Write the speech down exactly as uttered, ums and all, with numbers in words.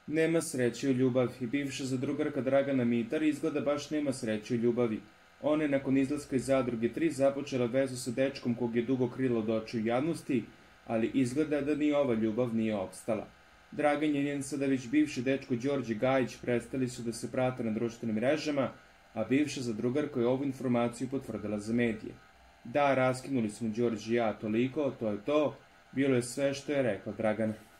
Nema sreće u ljubavi. Bivša zadrugarka Dragana Mitar izgleda baš nema sreće u ljubavi. Ona je nakon izlaska iz Zadruge tri započela vezu sa dečkom kog je dugo krilo od očiju javnosti, ali izgleda da ni ova ljubav nije opstala. Dragan je njen sada već bivši dečko Đorđe Gajić prestali su da se prate na društvenim mrežama, a bivša zadrugarka je ovu informaciju potvrdila za medije. Da, raskinuli smo Đorđe i ja toliko, to je to, bilo je sve što je rekla Dragana.